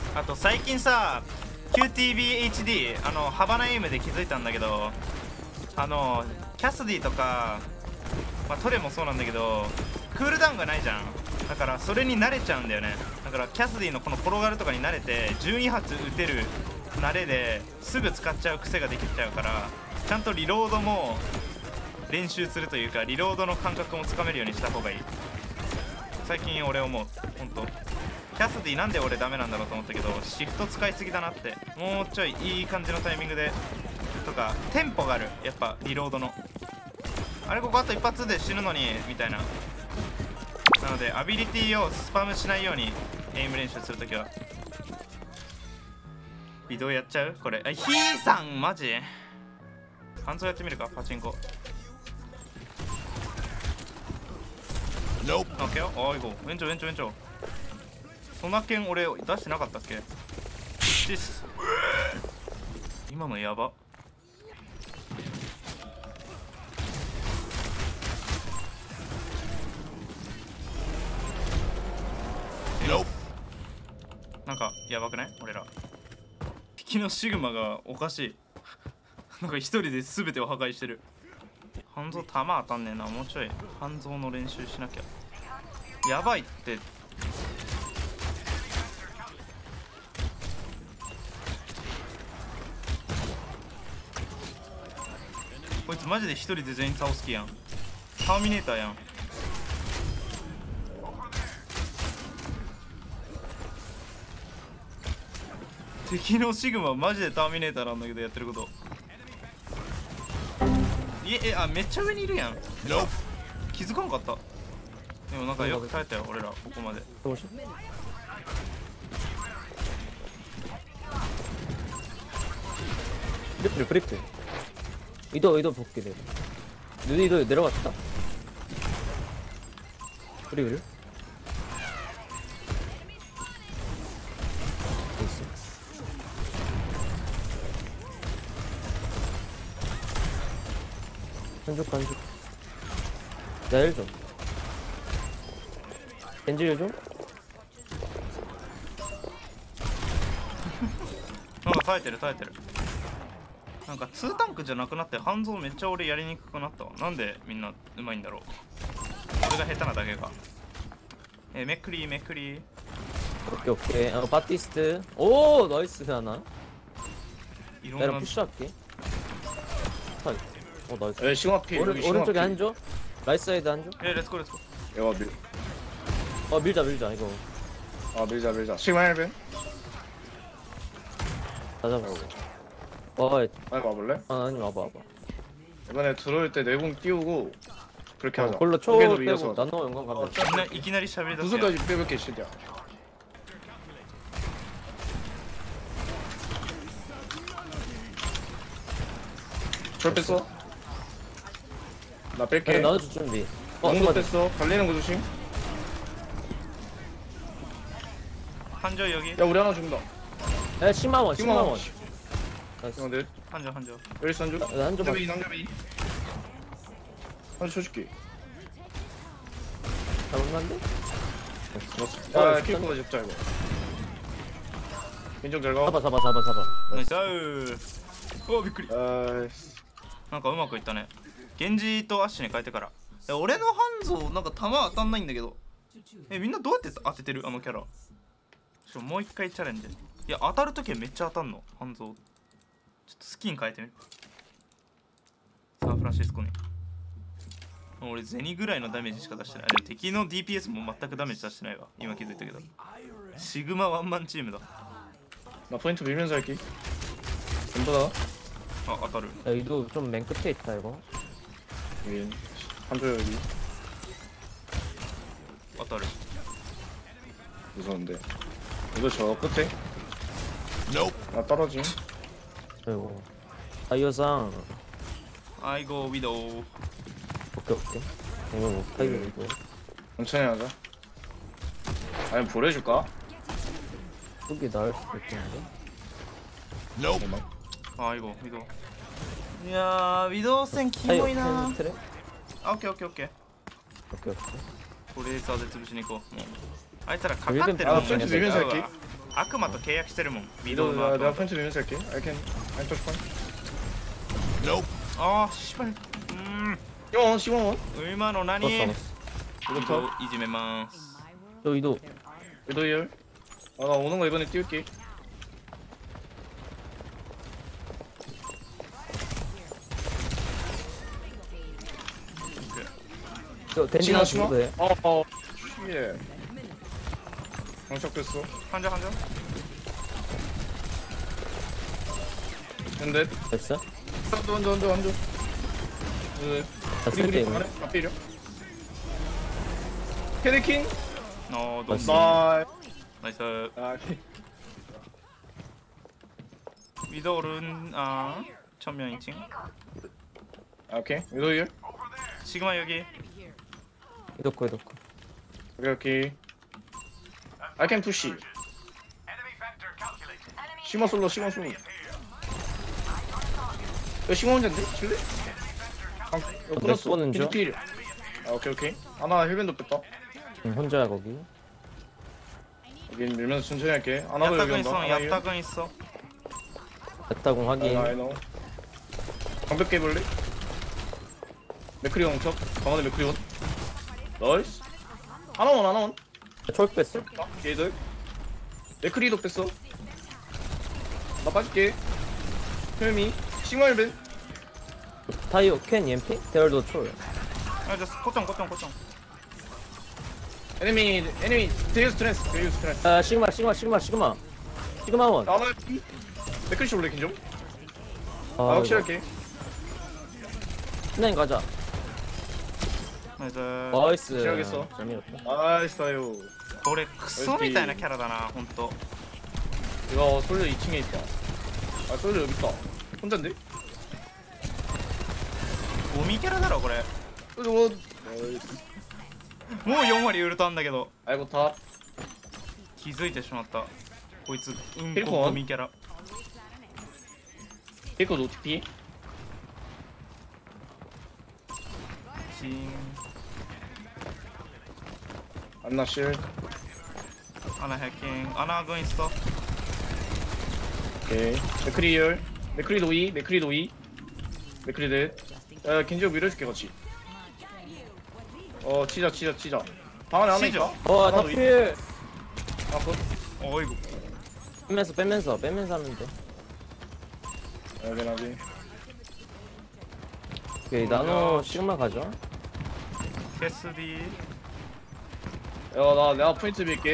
あと最近さ QTBHD ハバナエイムで気づいたんだけどキャスディとか、まあ、トレもそうなんだけどクールダウンがないじゃん。だからそれに慣れちゃうんだよね。だからキャスディのこの転がるとかに慣れて12発撃てる慣れですぐ使っちゃう癖ができちゃうから、ちゃんとリロードも練習するというかリロードの感覚もつかめるようにした方がいい。最近俺思う。ほんとキャスディなんで俺ダメなんだろうと思ったけど、シフト使いすぎだなって。もうちょいいい感じのタイミングでとかテンポがある、やっぱリロードのあれここあと一発で死ぬのにみたいな。なのでアビリティをスパムしないようにエイム練習するときは。微動やっちゃうこれ。ヒーさんマジ半蔵やってみるか。パチンコオッケーよ。ああ、行こう。延長延長延長。そんな剣俺出してなかったっけ。シス今のやば。なんかやばくない俺ら。敵のシグマがおかしいなんか一人で全てを破壊してる。半蔵弾当たんねえな。もうちょい半蔵の練習しなきゃ。やばいって。こいつマジで一人で全員倒す気やん。ターミネーターやん。敵のシグママジでターミネーターなんだけどやってること。めっちゃ上にいるやん。気づかんかった。でもなんかよく耐えたよ俺らここまで。 브레이크 이도 볼게. 내가 눈이도 내려갔다. 그래 있어. 한쪽 나 1점 겐지 1점. なんか耐えてる耐えてる。なんか2タンクじゃなくなって半蔵めっちゃ俺やりにくくなったわ。なんでみんなうまいんだろう。俺が下手なだけか。めくりめくり。 오케이 바티스트. 오 나이스. 하나 이런 내가 건 푸시할게. 나이스. 에 싱어피 오른쪽에 한조. 라이트 사이드 한조. 렛츠고 렛츠고. 이거 밀자 이거. 밀자 시그마 헬벤 다 잡았어. 아니 와볼래? 아니 와봐. 이번에 들어올 때 내공 띄우고 그렇게 하자. 걸로 초 고개도 빼고 이어서 나노 연관 가면. いきなり喋りだすやん。 무슨까지 빼볼게 시디야. 절 뺐어? 나 뺄게. 그래 나눠줄 준비. 공도 뺐어. 달리는 거 조심. 한조 여기. 야 우리 하나 준다. 야 10만원. 나이스. 네. 한조. 여기 있어 한조. 한조 봐. 남자비. 한조 쳐줄게. 잡을만한데? 아 킬코가 잡자 이거. 민정 잘 가. 잡아. ナイス。びっくり。 아이씨. なんかうまくいったね。源氏とアッシュに変えてから。俺の半蔵なんか弾当たんないんだけど。みんなどうやって当ててるあのキャラ。しかももう一回チャレンジ。いや当たるときはめっちゃ当たんの半蔵。ちょっとスキン変えてみる。サンフランシスコに。俺ゼニぐらいのダメージしか出してない。でも敵の DPS も全くダメージ出してないわ。今気づいたけど。シグマワンマンチームだ。 나 포인트 밀면서 할게. 전부 다. 아当たる。 야 이도 좀 맨 끝에 있다 이거. 여기 한조 여기. 当たる。 무서운데. 이거 저 끝에. 나 떨어짐. 아이고. 타이어상. 아이고 위도우. 오케이. 이거 타이어 이거. 천천히 하자. 아니면 보내줄까? 그게 나을 수도 있겠는데. 아이고 위도우. 이야 위도우戦キモいな。 트레? あオッケーオッケーオッケー。 오케이. これレーザーで潰しに行こう。もうあいつらかかってるあもんポイントね。 밀면서 할게. 悪魔と契約してるもんビド 위도 ウの 내가 悪魔 펀치 밀면서 할게. I can touch point. ああしばらく 시원 시원. 今の何 알았어, ビ 알았어. ドウいじめます 저 이도. 위도 열. 나 오는 거 이번에 띄울게. 저 덴지나 죽어도 돼. 예. 장착됐어. 한점 한점 근데 됐어? 앉아. 네. 다 쓸게 이거. 다 때려. 캐리킹. 어 너무 됐어. 나이스 아, 위도우는 아 천명 2층 오케이. 위도 열. 시그마 여기 이도코. 오케이. I can push. 시마 솔로. 야, 시마 혼자인데? 실래? 끊었어. 내 거는 줘? 필. 아, 오케이. 하나 힐밴드 뺐다. 응, 혼자야 거기. 여긴 밀면서 천천히 할게. 하나도 여기 야타근 온다. 있어 하나 야타근 있어 야타공 확인. 아이노. 방벽 깨볼래? 맥크리 엉척. 강화대 맥크리 원. 나이스. 하나원. 철 뺐어? 얘들. 맥크리도 뺐어. 나 빠질게. 헬미. 시그마 힐밴. 타이어 캔 EMP? 데얼도 초. 아저 코점 에니미 데이스 트랜스. 아 시그마 원. 나나 맥크리 씨 올래 긴좀. 아 확실할게. 신나인 가자. 나이스 나이스. 시작했어. 재미없다. 나이스요. これクソみたいなキャラだなほんと 이거 솔저 2층에 있다. 아 솔저 여기 있다. 혼잔데? ゴミキャラだろこれ 솔저 원. もう4割ウルトあんだけど 아이고 다. 気づいてしまったこいつうん結構こゴミキャラ 데이커 OTP. チーン 안나 실. アナ100킹アナ軍있어 오케이. 맥크리 열. 맥크리 노이. 맥크리 넷. 야 겐지가 밀어줄게 같이. 치자. 방 안에 하나 치죠. 있다. 와 하나 더 나필. 아, 그. 어이구 빼면서 하면 돼. 나비. 오케이 나노 시그마 가져. 캐스디 야, 내가 포인트 밀게.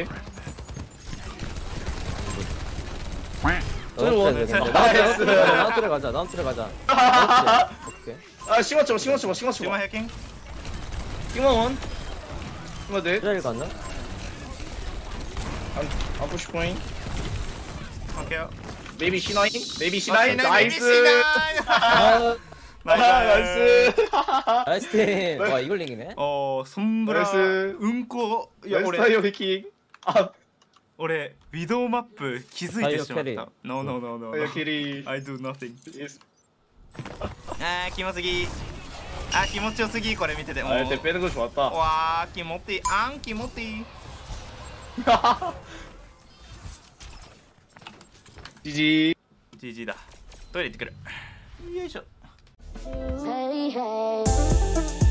나노 원해. 나노 가자. 나노 가자. 오케이. 아, 시마 쳐봐. 시그마 100킹 시마 원. 시마 넷. 트레일 갔나? 안 푸시 포인. 오케이요 메이비 C9. 메이비 아, C9. 나이스. 아 나이스. 나이스 팀. 와 이걸 이기네. 손브라 나이스. うんこいや 나이스 俺 타이어 해킹. 아, 俺ウィドウマップ気づいてしまっタイヤた No 타이어 캐리. I do nothing Yes. あーキモすぎあー気持ちよすぎこれ見ててもう 아, 이때 빼는 거 좋았다. わー気持っていいあん気持っていい GG. GG だトイレ行ってくるよいしょ Say hey.